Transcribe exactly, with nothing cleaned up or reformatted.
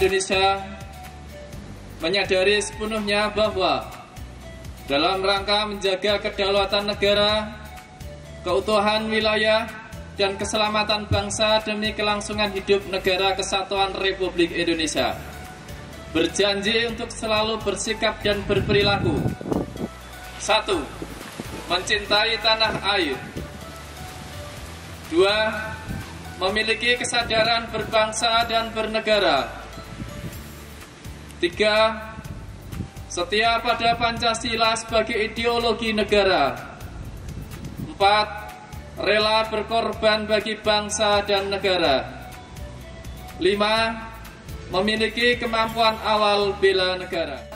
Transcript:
Indonesia menyadari sepenuhnya bahwa dalam rangka menjaga kedaulatan negara, keutuhan wilayah, dan keselamatan bangsa demi kelangsungan hidup Negara Kesatuan Republik Indonesia, berjanji untuk selalu bersikap dan berperilaku: satu. Mencintai tanah air. Dua. Memiliki kesadaran berbangsa dan bernegara. Tiga. Setia pada Pancasila sebagai ideologi negara. Empat. Rela berkorban bagi bangsa dan negara. Lima. Memiliki kemampuan awal bela negara.